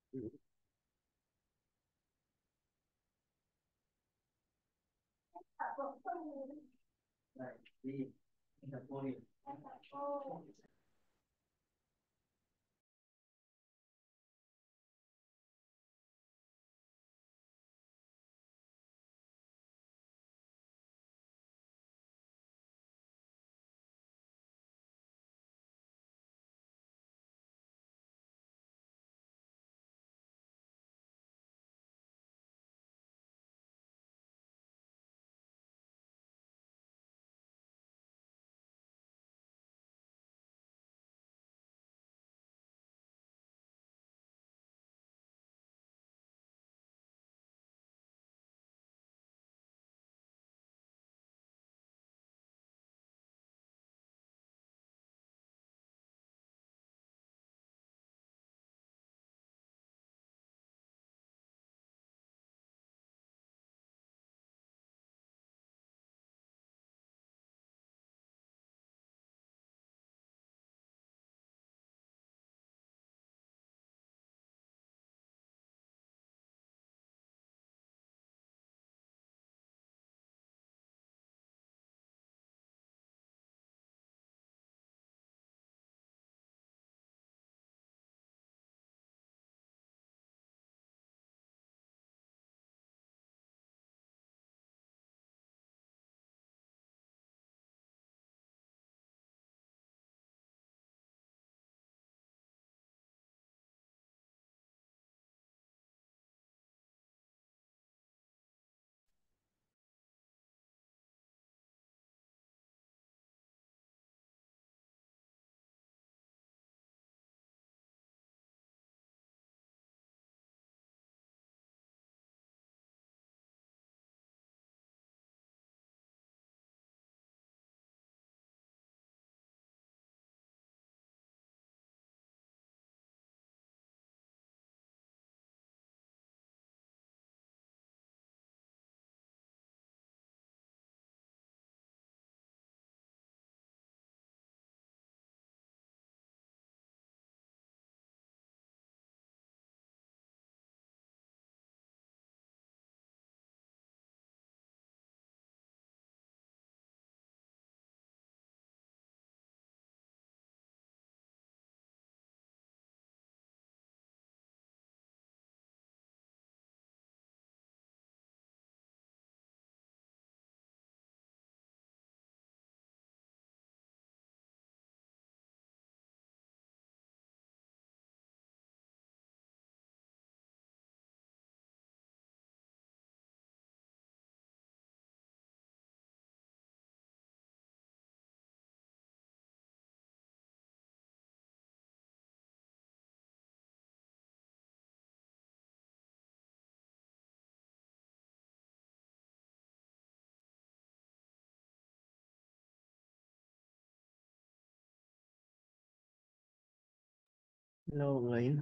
Hello mọi người,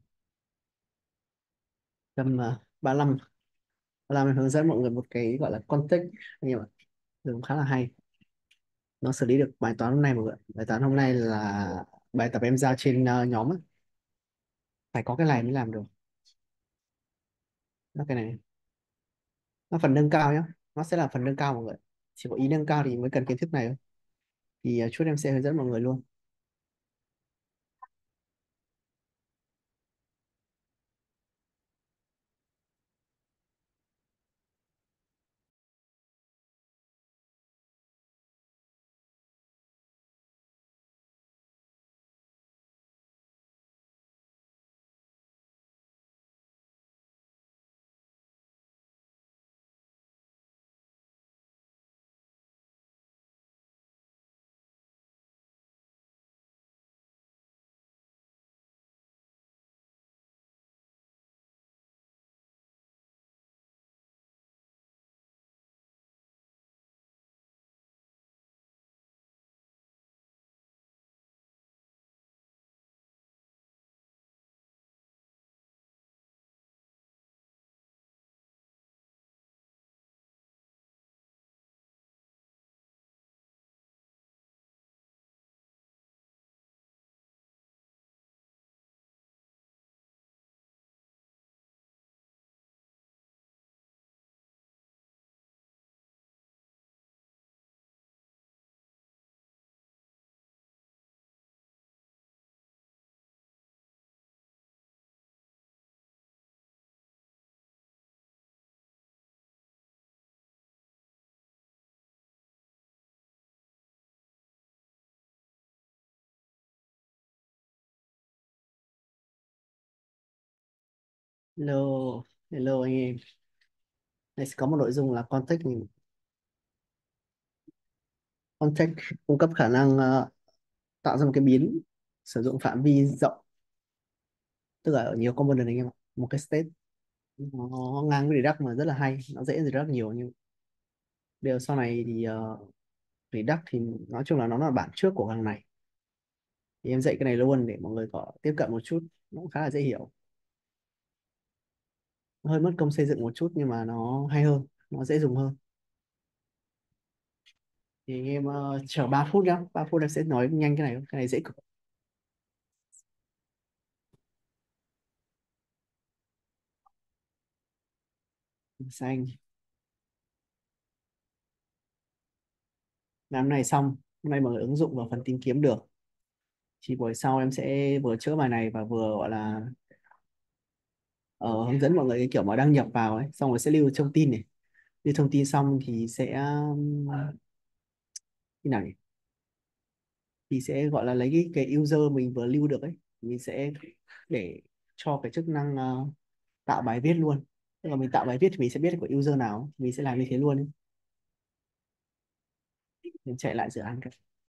tầm 35 35 hướng dẫn mọi người một cái gọi là context anh em ạ, cũng khá là hay. Nó xử lý được bài toán hôm nay mọi người. Bài toán hôm nay là bài tập em giao trên nhóm á. Phải có cái này mới làm được. Nó cái này, nó phần nâng cao nhá. Nó sẽ là phần nâng cao mọi người. Chỉ có ý nâng cao thì mới cần kiến thức này thôi. Thì chút em sẽ hướng dẫn mọi người luôn. Hello, hello anh em. Đây sẽ có một nội dung là context. Context cung cấp khả năng tạo ra một cái biến sử dụng phạm vi rộng, tức là ở nhiều component anh em ạ. Một cái state nó ngang với Redux mà rất là hay, nó dễ Redux nhiều, nhưng điều sau này thì Redux thì nói chung là nó là bản trước của thằng này. Thì em dạy cái này luôn để mọi người có tiếp cận một chút, nó cũng khá là dễ hiểu. Nó hơi mất công xây dựng một chút nhưng mà nó hay hơn, nó dễ dùng hơn. Thì anh em chờ 3 phút nhá, 3 phút em sẽ nói nhanh cái này dễ cực. Xanh. Làm này xong, hôm nay mọi người ứng dụng vào phần tìm kiếm được. Thì buổi sau em sẽ vừa chữa bài này và vừa gọi là hướng dẫn mọi người cái kiểu mà đăng nhập vào ấy, xong rồi sẽ lưu thông tin này. Lưu thông tin xong thì sẽ như nào nhỉ? Thì sẽ gọi là lấy cái user mình vừa lưu được ấy, mình sẽ để cho cái chức năng tạo bài viết luôn. Tức là mình tạo bài viết thì mình sẽ biết của user nào, mình sẽ làm như thế luôn ấy. Mình chạy lại dự án.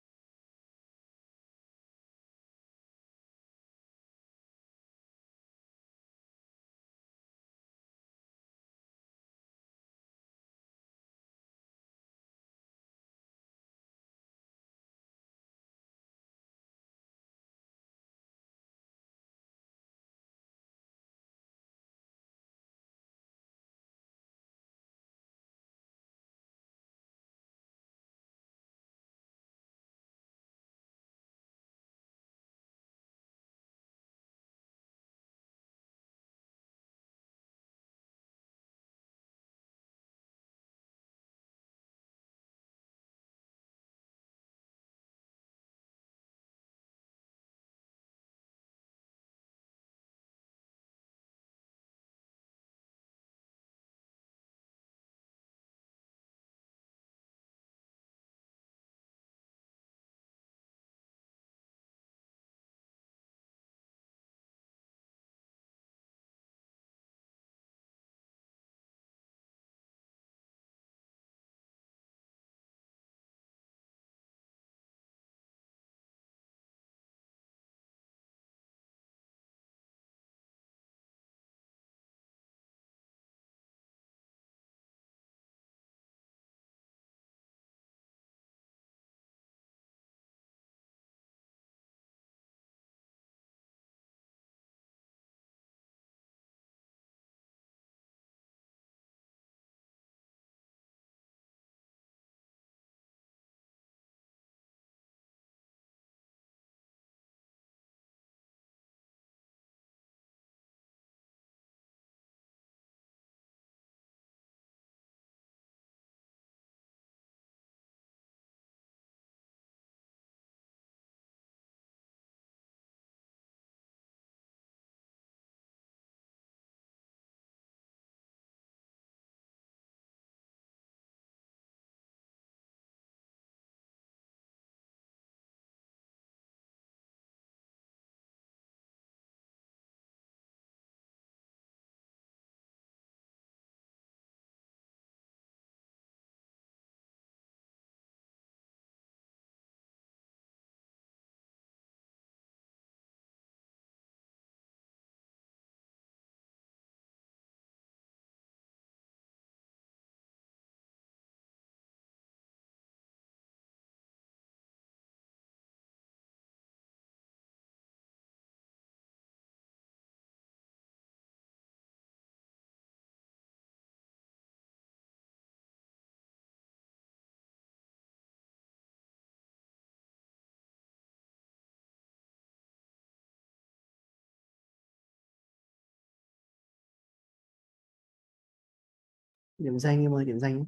Điểm danh em ơi, điểm danh.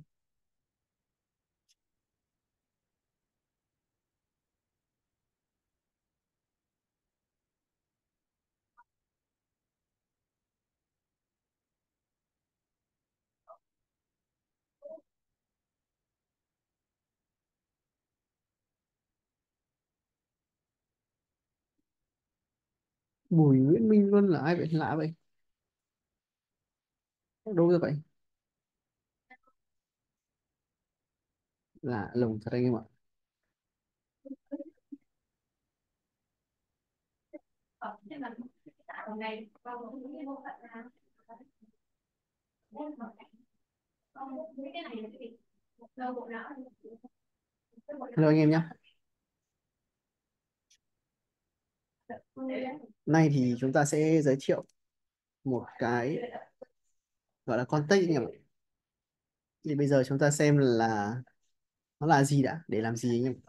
Bùi Nguyễn Minh Luân là ai vậy, lạ vậy? Đúng như vậy, là lùng thật anh em ạ. Hello anh em nhé. Nay thì chúng ta sẽ giới thiệu một cái gọi là context anh em ạ. Thì bây giờ chúng ta xem là nó là gì đã, để làm gì anh em.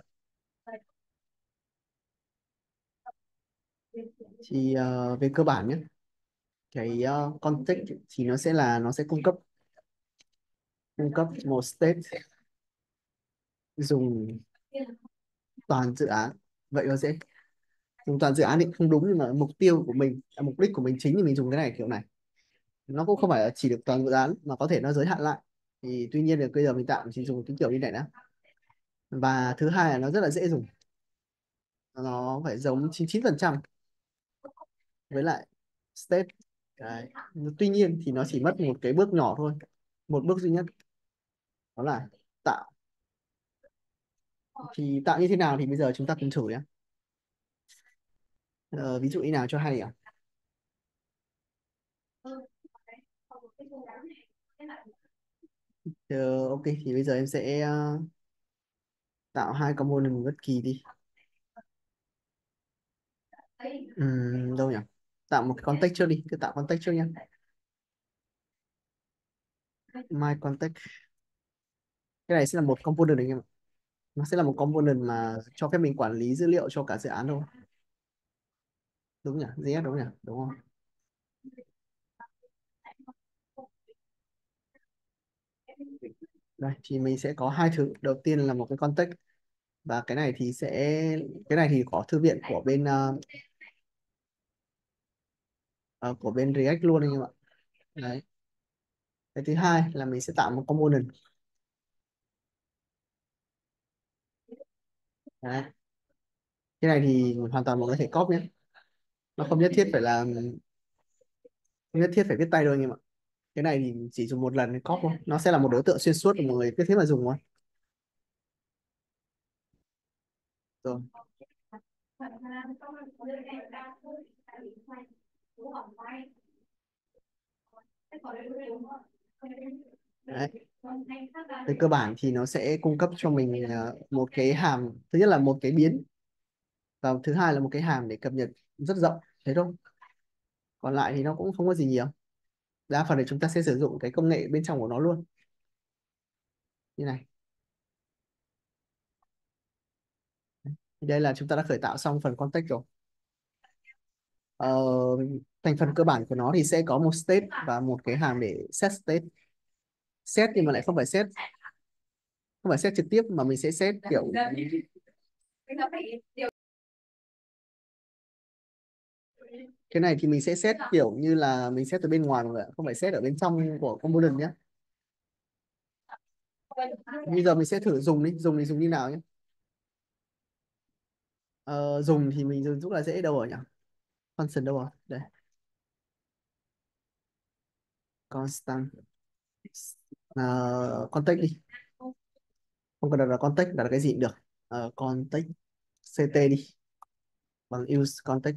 Thì về cơ bản nhé, cái context thì nó sẽ cung cấp một state dùng toàn dự án. Vậy nó sẽ dùng toàn dự án thì không đúng, nhưng mà mục tiêu của mình, mục đích của mình chính thì mình dùng cái này kiểu này. Nó cũng không phải là chỉ được toàn dự án mà có thể nó giới hạn lại. Thì tuy nhiên là bây giờ mình tạm chỉ dùng cái kiểu như này đã. Và thứ hai là nó rất là dễ dùng, nó phải giống 99% với lại state. Đấy. Tuy nhiên thì nó chỉ mất một cái bước nhỏ thôi, một bước duy nhất, đó là tạo. Thì tạo như thế nào thì bây giờ chúng ta cùng thử nhé. Ví dụ như nào cho hay à? Ok thì bây giờ em sẽ tạo hai component bất kỳ đi. Đâu nhỉ? Tạo một cái context trước đi, cứ tạo context trước nhé. My context, cái này sẽ là một component đấy anh em ạ. Nó sẽ là một component mà cho phép mình quản lý dữ liệu cho cả dự án thôi. Đúng nhỉ? JS đúng nhỉ? Đúng không? Đây thì mình sẽ có hai thứ. Đầu tiên là một cái context, và cái này thì có thư viện của bên của bên React luôn anh em ạ. Đấy. Cái thứ hai là mình sẽ tạo một component. Đấy. Cái này thì hoàn toàn mình có thể copy nhé. Nó không nhất thiết phải viết tay đâu anh em ạ. Cái này thì chỉ dùng một lần thì copy thôi. Nó sẽ là một đối tượng xuyên suốt mà mọi người cứ thế mà dùng thôi. Rồi. Đấy. Về cơ bản thì nó sẽ cung cấp cho mình một cái hàm, thứ nhất là một cái biến, và thứ hai là một cái hàm để cập nhật rất rộng, thế thôi. Còn lại thì nó cũng không có gì nhiều. Đa phần thì chúng ta sẽ sử dụng cái công nghệ bên trong của nó luôn, như này. Thì đây là chúng ta đã khởi tạo xong phần context rồi. ờ, Thành phần cơ bản của nó thì sẽ có một state và một cái hàm để set state. Set nhưng mà lại không phải set trực tiếp, mà mình sẽ set kiểu, cái này thì mình sẽ set kiểu như là mình set từ bên ngoài, mà không phải set ở bên trong của component nhé. Bây giờ mình sẽ thử dùng đi, dùng như nào nhé. Dùng thì mình dùng rất là dễ, đâu rồi nhỉ? Function đâu rồi đây? Constant. Context đi, không cần đặt là context, đặt là cái gì cũng được. Context ct đi, bằng use context.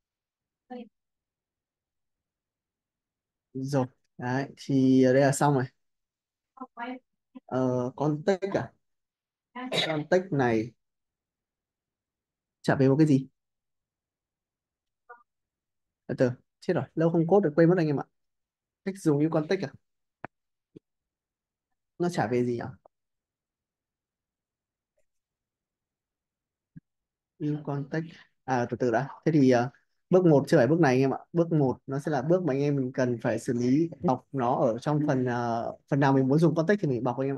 Rồi. Đấy thì ở đây là xong rồi. Context à? Context này chả về một cái gì. Từ chết rồi, lâu không code được quên mất anh em ạ. Cách dùng như context à? Nó chả về gì à? New context. Từ từ đã. Thế thì bước một chưa phải bước này anh em ạ. Bước một nó sẽ là bước mà anh em mình cần phải xử lý, bọc nó ở trong phần nào mình muốn dùng context thì mình bọc anh em ạ.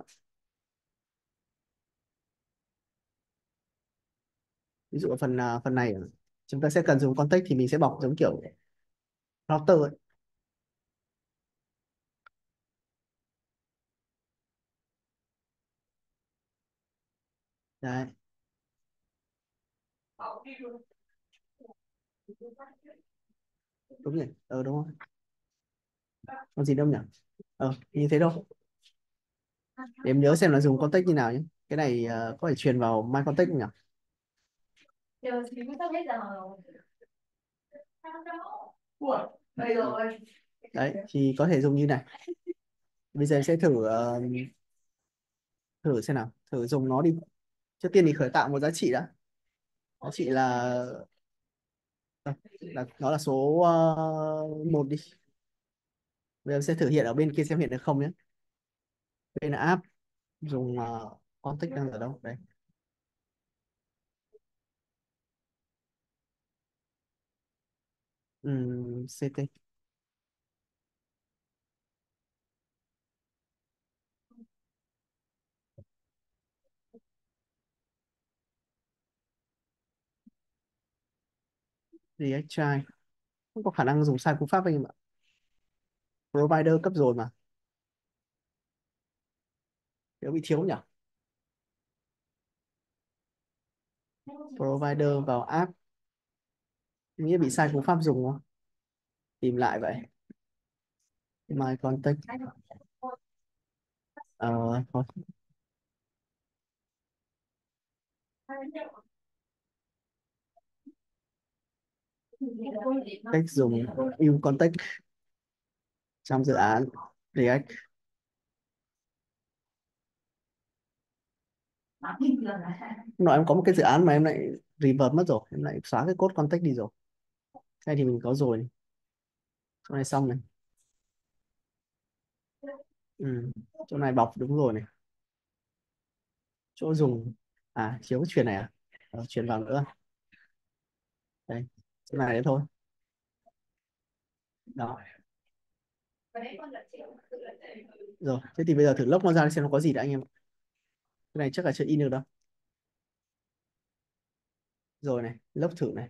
Ví dụ ở phần này chúng ta sẽ cần dùng context thì mình sẽ bọc giống kiểu router ấy. Đấy, đúng nhỉ? Đúng không? Còn gì đâu nhỉ? Như thế đâu. Để em nhớ xem là dùng context như nào nhé. Cái này có thể truyền vào my context không nhỉ? Đấy thì có thể dùng như này. Bây giờ em sẽ thử thử xem nào, thử dùng nó đi. Trước tiên thì khởi tạo một giá trị đã. Giá trị là nó là số 1 đi. Bây giờ em sẽ thử hiện ở bên kia xem hiện được không nhé. Đây là app, dùng context đang ở đâu đây. CT React Try không có khả năng dùng sai cú pháp anh em ạ. Provider cấp rồi mà, nếu bị thiếu nhỉ. Provider vào app, nghĩa bị sai cú pháp dùng không? Tìm lại vậy. My contact. Thôi. Cách dùng view contact trong dự án React. Hôm nọ em có một cái dự án mà em lại revert mất rồi, em lại xóa cái code context đi rồi. Cái này thì mình có rồi này. Chỗ này xong này. Ừ. Chỗ này bọc đúng rồi này. Chỗ dùng, thiếu cái truyền này truyền vào nữa. Đây, chỗ này đấy thôi. Đó. Rồi thế thì bây giờ thử lốc nó ra xem nó có gì đã anh em. Cái này chắc là chưa in được đâu. Rồi này, lốc thử này.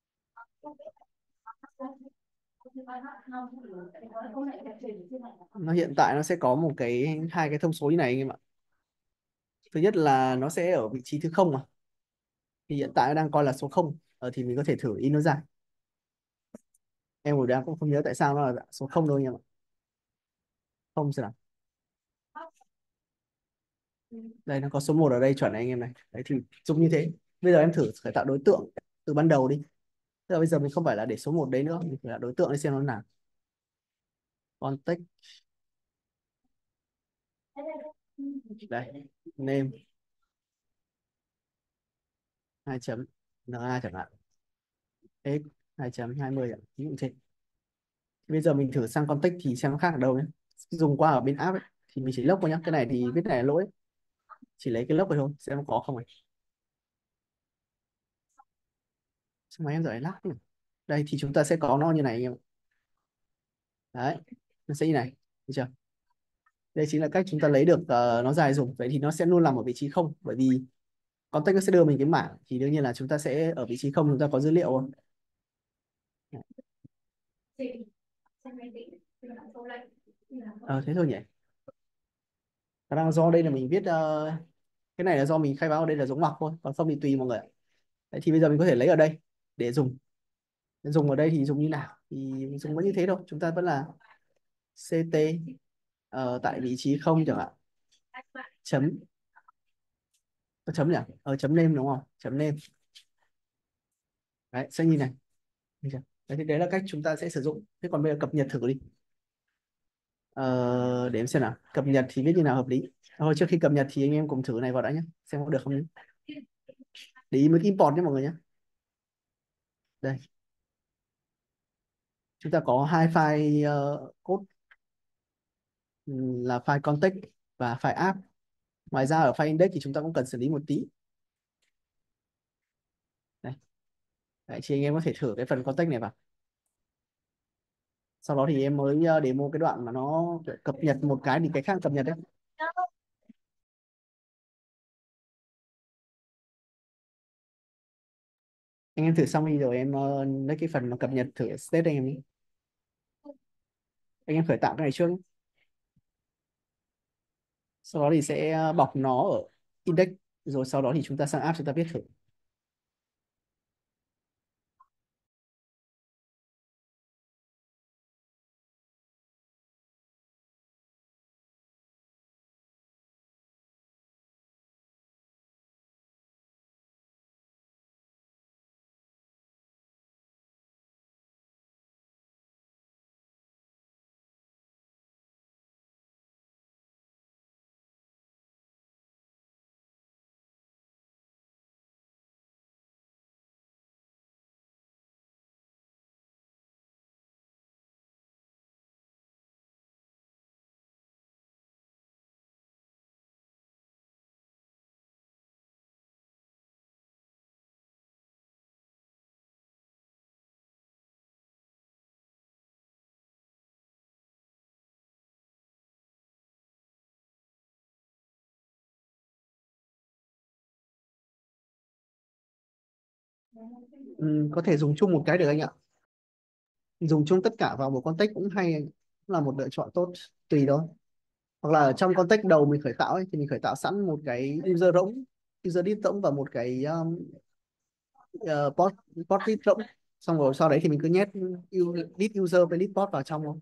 Nó hiện tại nó sẽ có một cái hai cái thông số như này anh em ạ. Thứ nhất là nó sẽ ở vị trí thứ không mà, thì hiện tại nó đang coi là số không. Thì mình có thể thử in nó ra. Em cũng đang cũng không nhớ tại sao nó là số không đâu anh em ạ. Không xem nào. Đây nó có số một ở đây chuẩn này anh em này. Đấy thì dùng như thế. Bây giờ em thử khởi tạo đối tượng từ ban đầu đi. Tức là bây giờ mình không phải là để số một đấy nữa, mình phải là đối tượng để xem nó nào. Context. Đây, name 2 chấm na chẳng hạn, x 2.20 ạ, ví dụ thế. Bây giờ mình thử sang context thì xem nó khác ở đâu nhé. Dùng qua ở bên app ấy, thì mình chỉ lốc vào nhá. Cái này thì viết này là lỗi, chỉ lấy cái lốc này thôi xem nó có không này. Sao mà em giờ lại lắc nhỉ? Đây thì chúng ta sẽ có nó như này anh em. Đấy, nó sẽ như này, được chưa? Đây chính là cách chúng ta lấy được nó dài dùng. Vậy thì nó sẽ luôn nằm ở vị trí không, bởi vì context nó sẽ đưa mình cái mảng, thì đương nhiên là chúng ta sẽ ở vị trí không, chúng ta có dữ liệu không. Thế thôi nhỉ. Khả năng do đây là mình viết cái này là do mình khai báo ở đây là giống ngoặc thôi, còn không thì tùy mọi người ạ. Đấy, thì bây giờ mình có thể lấy ở đây để dùng. Dùng ở đây thì dùng như nào thì mình dùng vẫn như thế thôi, chúng ta vẫn là ct tại vị trí không chẳng hạn, chấm, có chấm nhỉ, chấm name đúng không, chấm name. Đấy sẽ như này. Được chưa? Đấy, thì đấy là cách chúng ta sẽ sử dụng. Thế còn bây giờ cập nhật thử đi. Để em xem nào, cập nhật thì viết như nào hợp lý. Thôi trước khi cập nhật thì anh em cùng thử này vào đã nhé, xem có được không nhé. Để ý mới cái import nhé mọi người nhé. Đây, chúng ta có hai file code, là file context và file app. Ngoài ra ở file index thì chúng ta cũng cần xử lý một tí. Đây. Đấy, thì anh em có thể thử cái phần context này vào. Sau đó thì em mới demo cái đoạn mà nó cập nhật một cái thì cái khác cập nhật đấy. Anh em thử xong đi rồi em lấy cái phần mà cập nhật thử state anh em đi. Anh em khởi tạo cái này trước nhé. Sau đó thì sẽ bọc nó ở index, rồi sau đó thì chúng ta sang app chúng ta viết thử. Có thể dùng chung một cái được anh ạ, dùng chung tất cả vào một context cũng hay anh. Cũng là một lựa chọn tốt, tùy thôi. Hoặc là ở trong context đầu mình khởi tạo ấy thì mình khởi tạo sẵn một cái user rỗng, user div rỗng và một cái port port div rỗng, xong rồi sau đấy thì mình cứ nhét list user với list port vào trong thôi.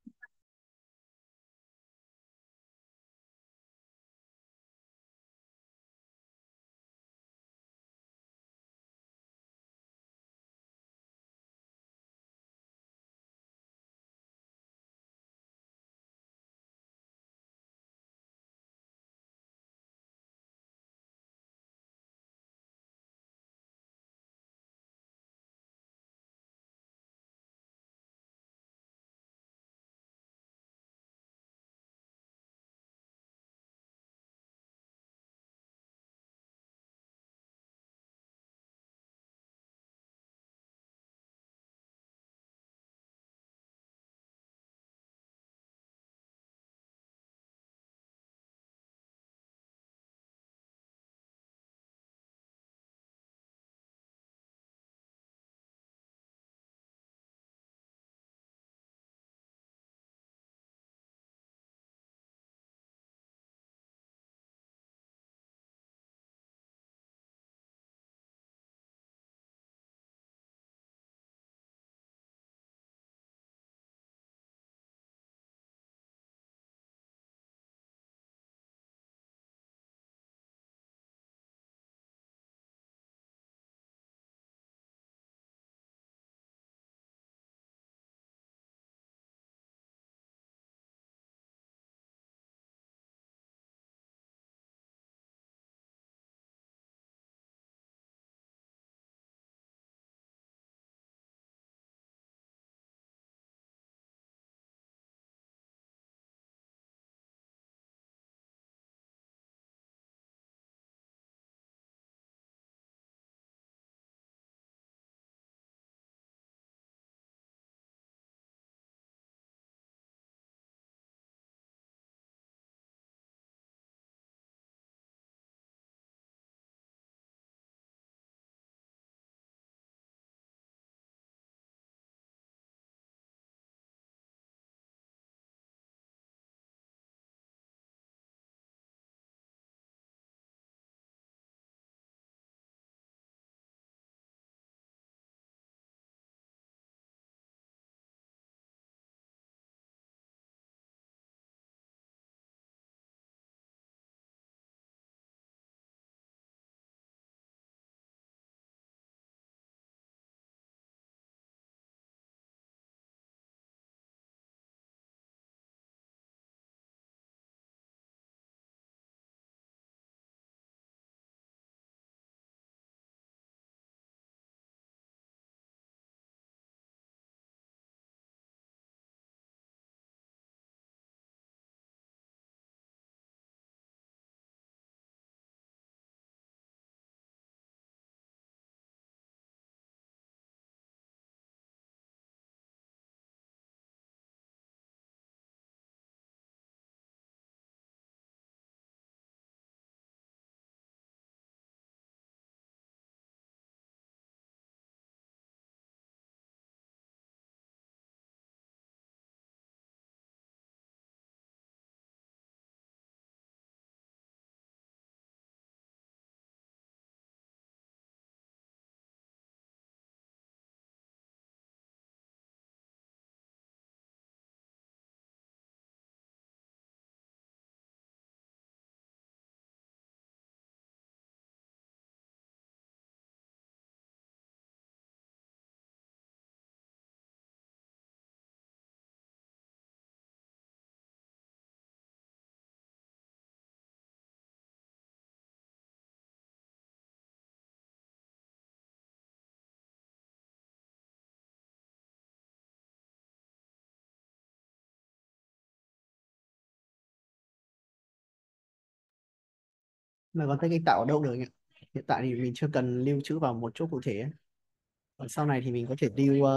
Mà context anh tạo ở đâu được anh ạ? Hiện tại thì mình chưa cần lưu trữ vào một chỗ cụ thể ấy. Còn sau này thì mình có thể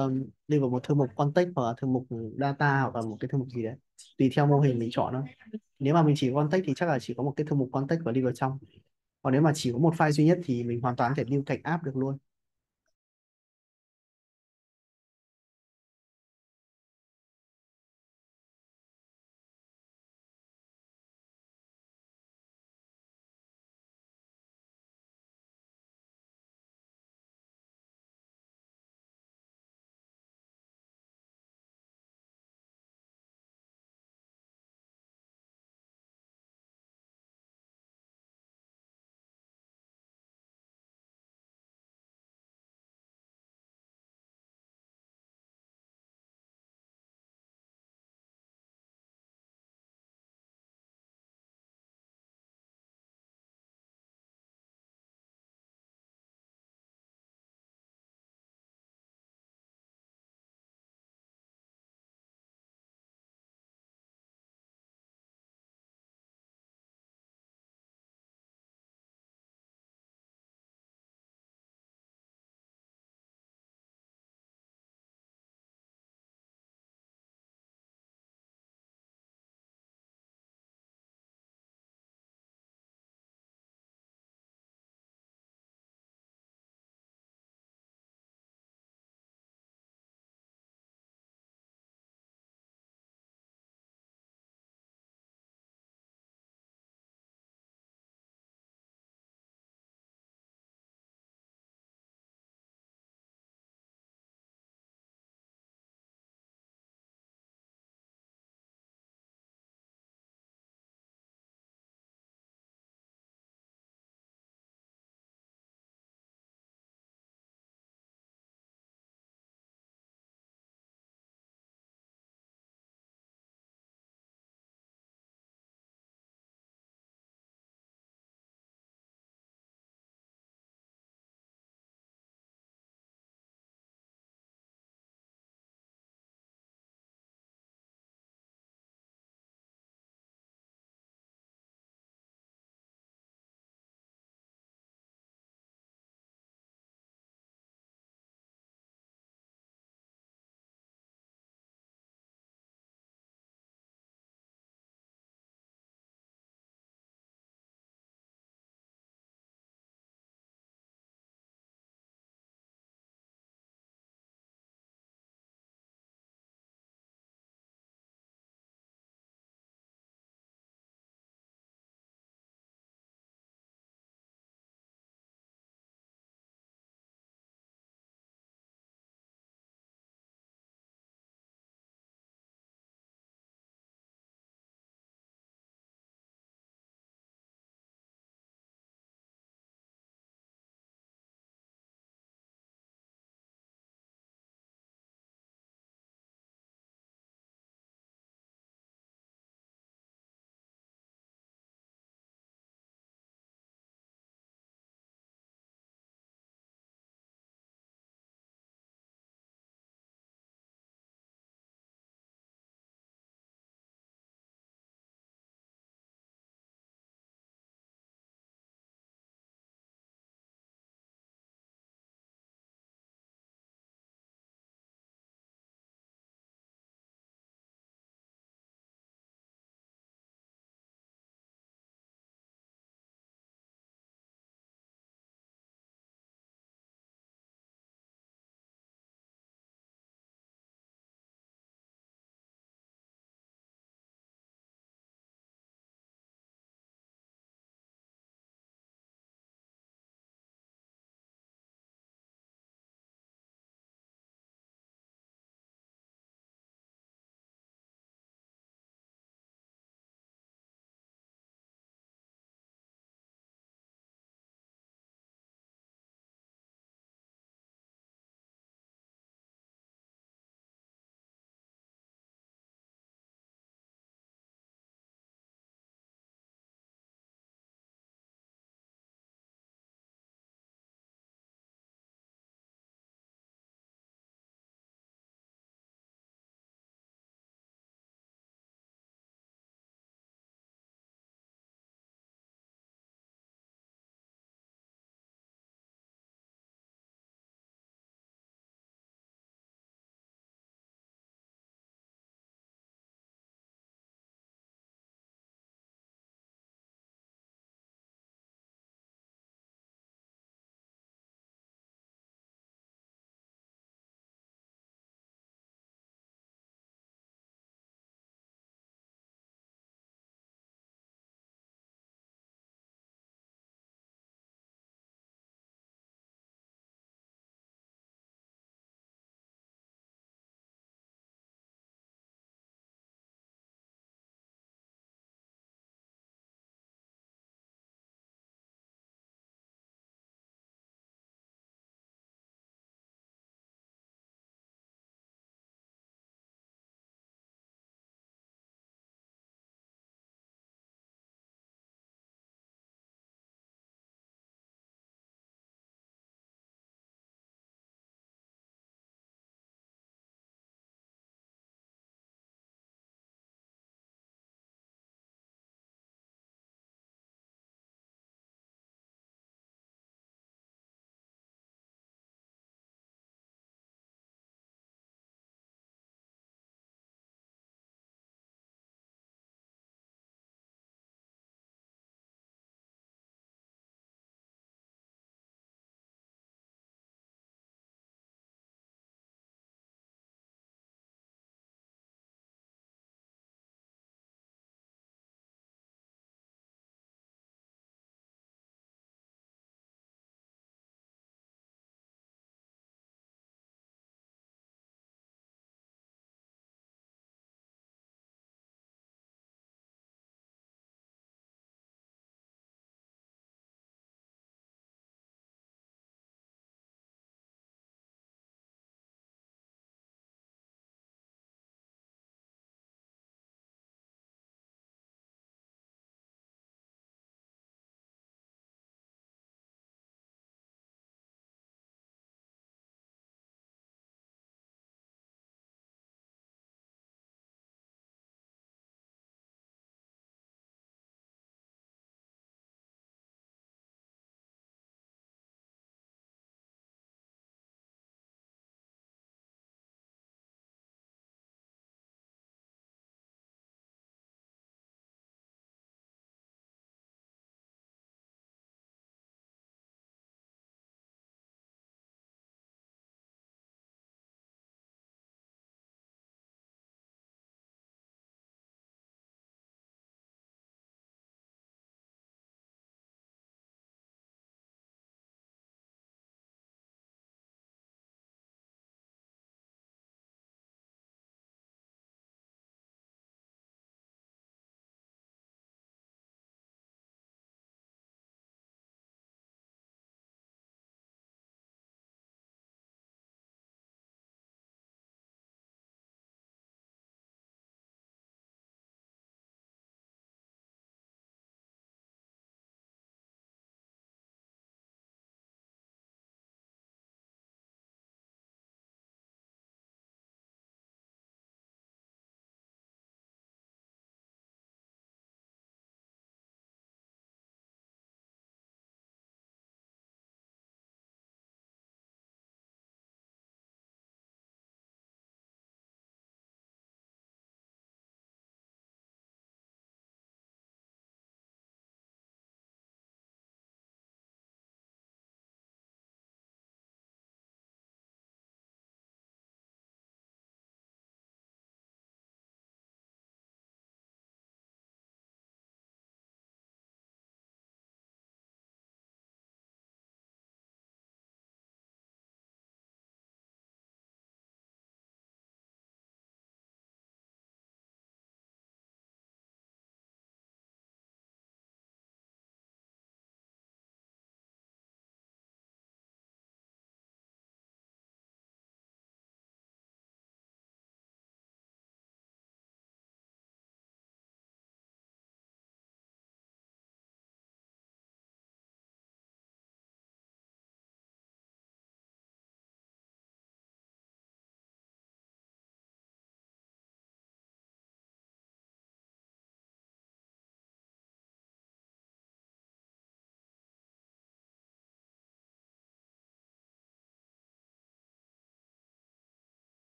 lưu vào một thư mục context hoặc là thư mục data hoặc là một cái thư mục gì đấy, tùy theo mô hình mình chọn thôi. Nếu mà mình chỉ có context thì chắc là chỉ có một cái thư mục context và lưu vào trong. Còn nếu mà chỉ có một file duy nhất thì mình hoàn toàn có thể lưu thành app được luôn.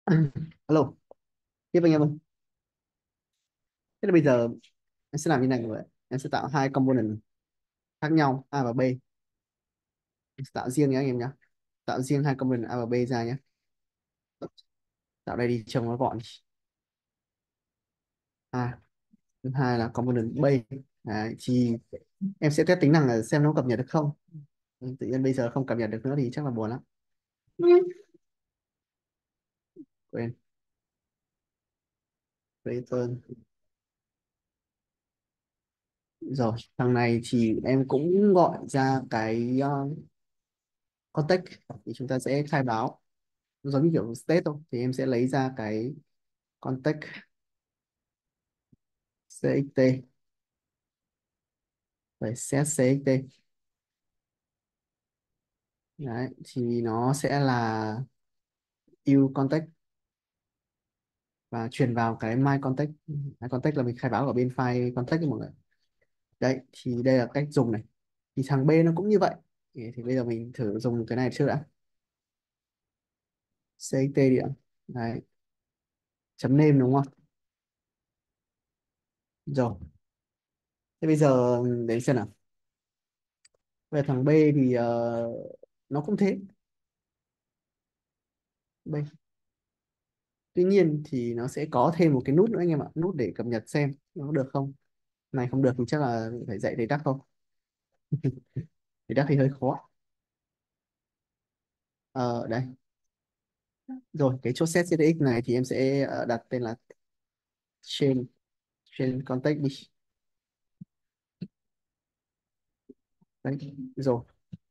Alo, tiếp anh em ơi. Thế là bây giờ em sẽ làm như này mọi người. Em sẽ tạo hai component khác nhau A và B. Em sẽ tạo riêng nhé anh em nhé. Tạo riêng hai component A và B ra nhé. Tạo đây đi trông nó gọn. A. Thứ hai là component B. Đấy, thì em sẽ test tính năng là xem nó cập nhật được không. Tự nhiên bây giờ không cập nhật được nữa thì chắc là buồn lắm. Quên. Return. Rồi, thằng này thì em cũng gọi ra cái context thì chúng ta sẽ khai báo giống như kiểu state thôi, thì em sẽ lấy ra cái context cxt, phải set cxt. Đấy, thì nó sẽ là use context và truyền vào cái my context. My context là mình khai báo ở bên file context mọi người. Đấy, thì đây là cách dùng này. Thì thằng B nó cũng như vậy. Thì bây giờ mình thử dùng cái này trước đã. Cxt đi ạ. Đấy, chấm name đúng không? Rồi, thế bây giờ để xem nào. Về thằng B thì nó cũng thế. B. Tuy nhiên thì nó sẽ có thêm một cái nút nữa anh em ạ, nút để cập nhật xem nó được không. Này không được thì chắc là phải dạy thầy Đắc không. Thầy Đắc thì hơi khó. Đây. Rồi cái chốt set CTX này thì em sẽ đặt tên là trên trên context đi. Đấy. Rồi.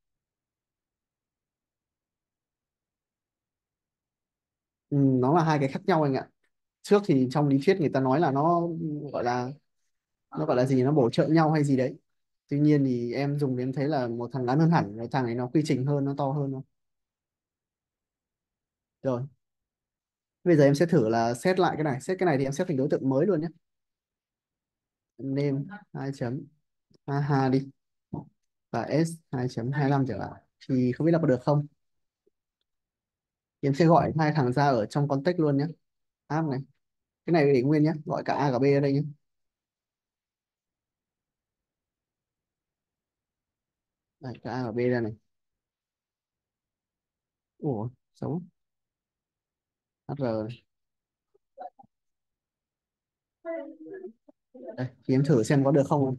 Nó là hai cái khác nhau anh ạ. Trước thì trong lý thuyết người ta nói là gọi là nó gọi là gì, nó bổ trợ nhau hay gì đấy. Tuy nhiên thì em dùng thì em thấy là một thằng ngắn hơn hẳn, một thằng này nó quy trình hơn, nó to hơn thôi. Rồi bây giờ em sẽ thử là set lại cái này, set cái này thì em set thành đối tượng mới luôn nhé. Name hai chấm aha đi, và s 2.25 chẳng hạn, thì không biết là có được không. Thì em sẽ gọi hai thằng ra ở trong context luôn nhé. App này, cái này để nguyên nhé, gọi cả A cả B ở đây nhé. Đây, cả A và B ra này. Ủa xấu. HR. Đây thì em thử xem có được không.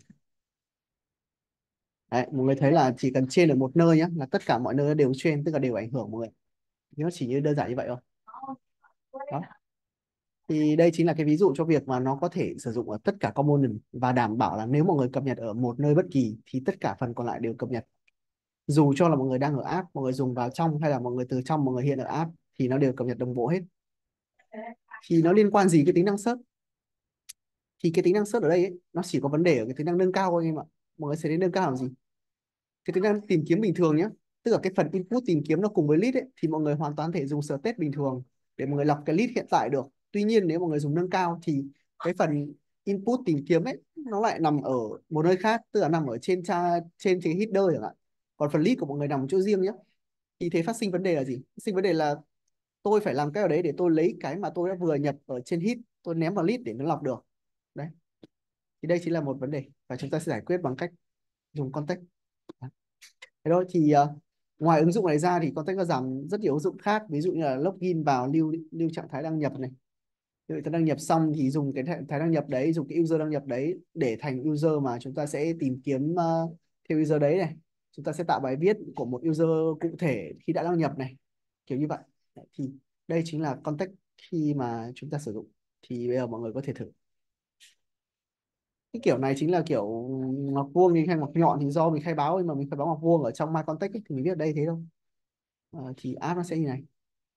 Đấy, mọi người thấy là chỉ cần trên được một nơi nhé là tất cả mọi nơi đều trên, tức là đều ảnh hưởng mọi người. Nó chỉ như đơn giản như vậy thôi. Đó, thì đây chính là cái ví dụ cho việc mà nó có thể sử dụng ở tất cả component và đảm bảo là nếu mọi người cập nhật ở một nơi bất kỳ thì tất cả phần còn lại đều cập nhật. Dù cho là mọi người đang ở app, mọi người dùng vào trong hay là mọi người từ trong mọi người hiện ở app thì nó đều cập nhật đồng bộ hết. Thì nó liên quan gì cái tính năng search? Thì cái tính năng search ở đây ấy, nó chỉ có vấn đề ở cái tính năng nâng cao thôi em ạ. Mọi người sẽ đến nâng cao làm gì? Cái tính năng tìm kiếm bình thường nhé, tức là cái phần input tìm kiếm nó cùng với list ấy, thì mọi người hoàn toàn thể dùng state bình thường để mọi người lọc cái list hiện tại được. Tuy nhiên nếu mọi người dùng nâng cao thì cái phần input tìm kiếm ấy nó lại nằm ở một nơi khác, tức là nằm ở trên cái header chẳng hạn. Còn phần list của mọi người nằm ở chỗ riêng nhé. Thì thế phát sinh vấn đề là gì? Phát sinh vấn đề là tôi phải làm cái ở đấy để tôi lấy cái mà tôi đã vừa nhập ở trên hit, tôi ném vào list để nó lọc được. Đấy, thì đây chính là một vấn đề và chúng ta sẽ giải quyết bằng cách dùng context. Thế thôi thì ngoài ứng dụng này ra thì context có giảm rất nhiều ứng dụng khác, ví dụ như là login vào lưu lưu trạng thái đăng nhập này. Nếu ta đăng nhập xong thì dùng cái trạng thái đăng nhập đấy, dùng cái user đăng nhập đấy để thành user mà chúng ta sẽ tìm kiếm theo user đấy này. Chúng ta sẽ tạo bài viết của một user cụ thể khi đã đăng nhập này, kiểu như vậy. Đấy, thì đây chính là context khi mà chúng ta sử dụng. Thì bây giờ mọi người có thể thử. Cái kiểu này chính là kiểu ngoặc vuông thì hay ngoặc nhọn thì do mình khai báo, nhưng mà mình khai báo ngoặc vuông ở trong my context ấy, thì mình viết ở đây thế thôi. Thì app nó sẽ như này.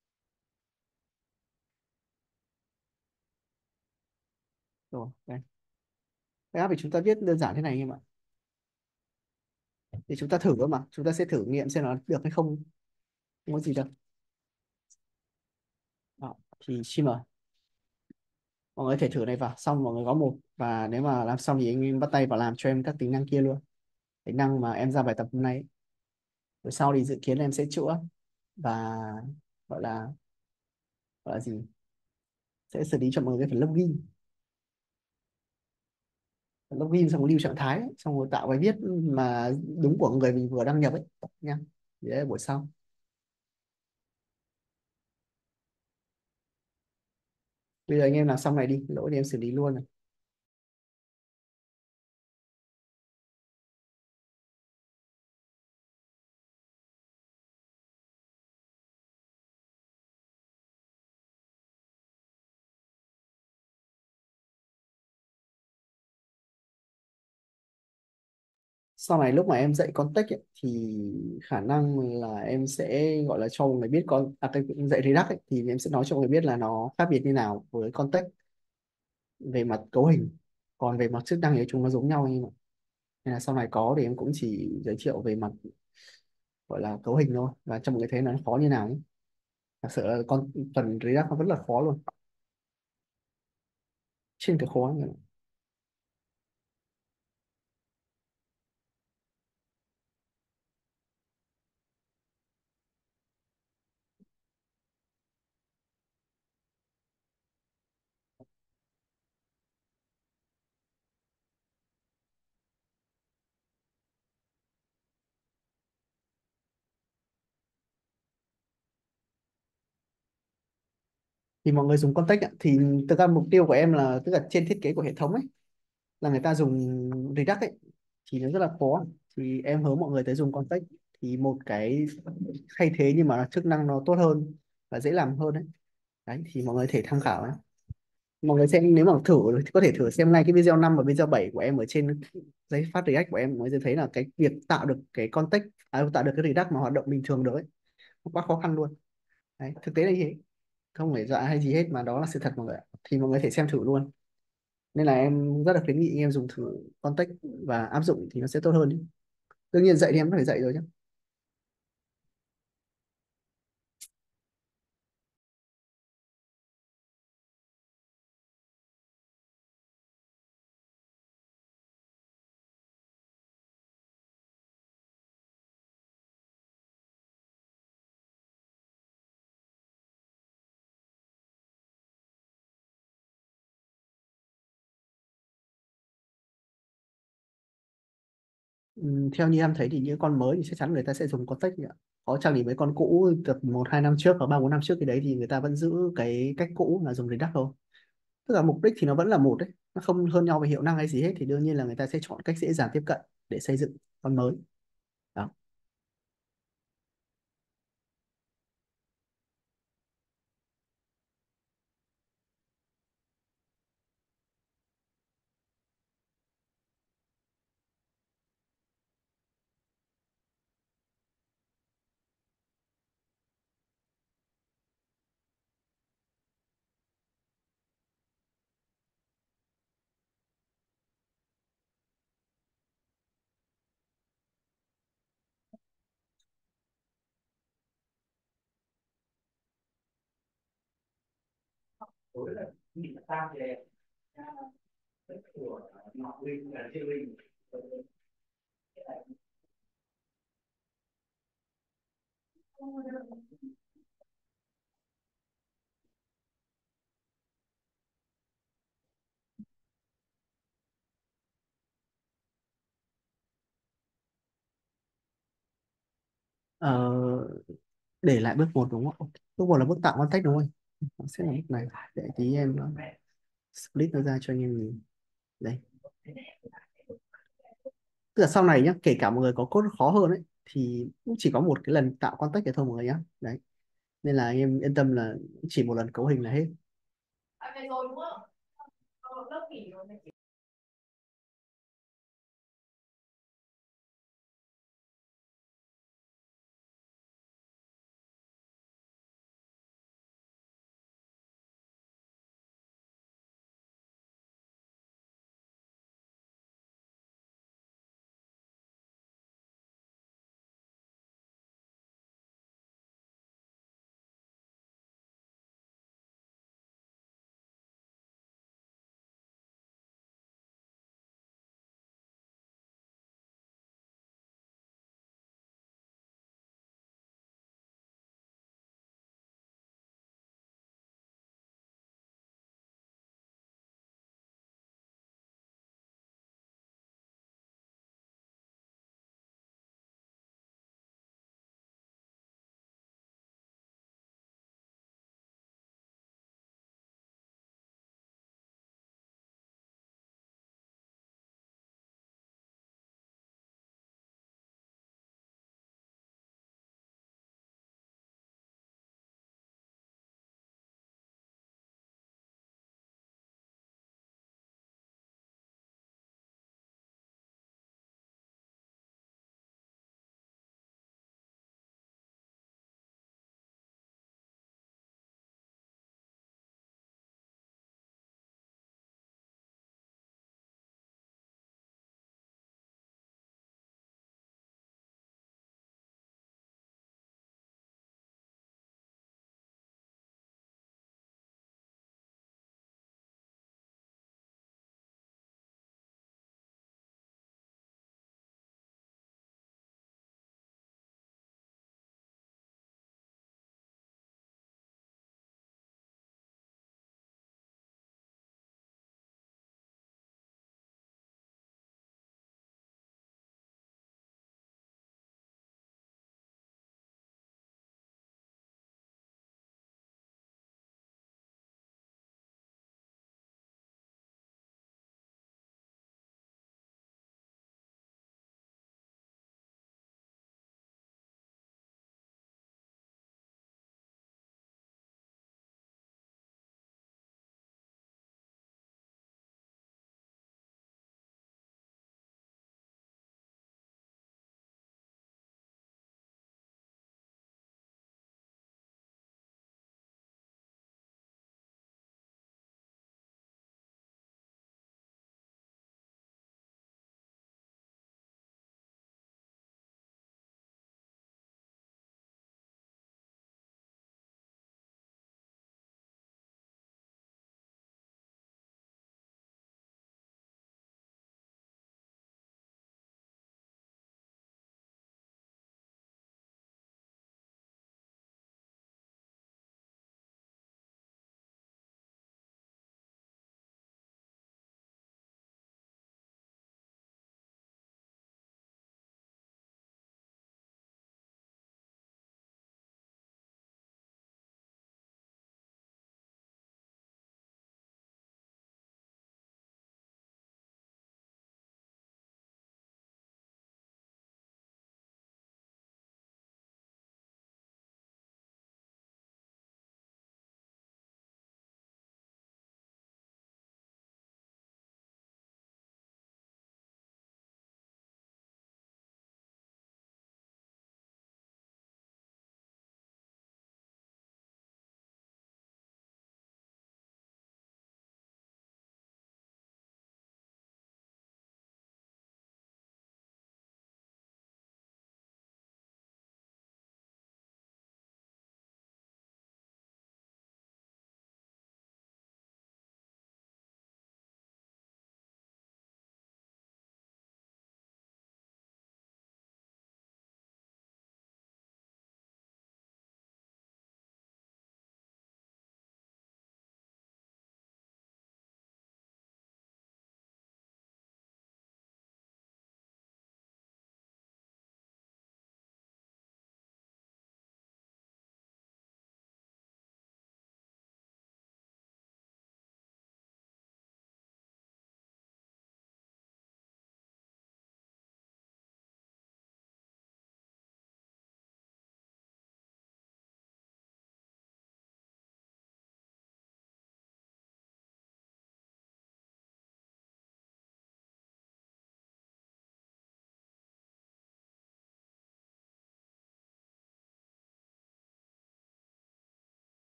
Rồi đây, cái app thì chúng ta viết đơn giản thế này anh em ạ. Thì chúng ta thử cơ mà, chúng ta sẽ thử nghiệm xem nó được hay không, không có gì đâu. Đó, thì xin mời mọi người thể thử này vào, xong mọi người có một, và nếu mà làm xong thì anh em bắt tay vào làm cho em các tính năng kia luôn, tính năng mà em ra bài tập hôm nay ấy. Rồi sau thì dự kiến em sẽ chữa và gọi là gọi là gì, sẽ xử lý cho mọi người cái phần login. Login xong rồi lưu trạng thái ấy, xong rồi tạo bài viết mà đúng của người mình vừa đăng nhập ấy nha. Thì đấy là buổi sau. Bây giờ anh em làm xong này đi, lỗi thì em xử lý luôn này. Sau này lúc mà em dạy context ấy, thì khả năng là em sẽ gọi là cho mọi người biết cái dạy React ấy, thì em sẽ nói cho mọi người biết là nó khác biệt như nào với context về mặt cấu hình, còn về mặt chức năng thì chúng nó giống nhau, nhưng mà nên là sau này có thì em cũng chỉ giới thiệu về mặt gọi là cấu hình thôi, và cho mọi người thấy nó khó như nào ấy. Thật sự là phần React nó rất là khó luôn, trên cái khó ấy. Thì mọi người dùng context ạ, thì thực ra mục tiêu của em là tức là trên thiết kế của hệ thống ấy là người ta dùng Redux ấy thì nó rất là khó, thì em hướng mọi người tới dùng context, thì một cái thay thế nhưng mà chức năng nó tốt hơn và dễ làm hơn đấy. Đấy thì mọi người thể tham khảo ấy. Mọi người xem nếu mà thử thì có thể thử xem ngay cái video 5 và video 7 của em ở trên giấy phát React của em, mọi người sẽ thấy là cái việc tạo được cái context, tạo được cái Redux mà hoạt động bình thường được ấy, nó quá khó khăn luôn. Đấy, thực tế là như thế, không phải dọa hay gì hết mà đó là sự thật mọi người ạ. Thì mọi người thể xem thử luôn, nên là em rất là khuyến nghị anh em dùng thử context và áp dụng thì nó sẽ tốt hơn ý. Đương nhiên dạy thì em có thể dạy rồi chứ. Theo như em thấy thì những con mới thì chắc chắn người ta sẽ dùng context ạ. Có chăng thì mấy con cũ từ 1 2 năm trước và 3 4 năm trước cái đấy thì người ta vẫn giữ cái cách cũ là dùng Redux thôi. Tức là mục đích thì nó vẫn là một đấy, nó không hơn nhau về hiệu năng hay gì hết, thì đương nhiên là người ta sẽ chọn cách dễ dàng tiếp cận để xây dựng con mới. Đó. Ờ, để lại bước 1 đúng không? Bước 1 là bước tạo context đúng không? Nó sẽ là bước này, để tí em split nó ra cho anh em nhìn. Đây, tức là sau này nhá, kể cả mọi người có code khó hơn ấy thì cũng chỉ có một cái lần tạo context để thôi mọi người nhá. Đấy, nên là anh em yên tâm là chỉ một lần cấu hình là hết.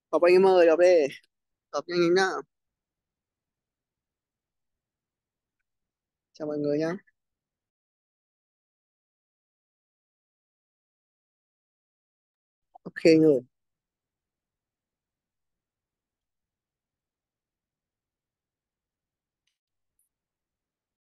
Học anh em ơi, học đi. Học nhanh nhanh nhá. Chào mọi người nhá. Ok người.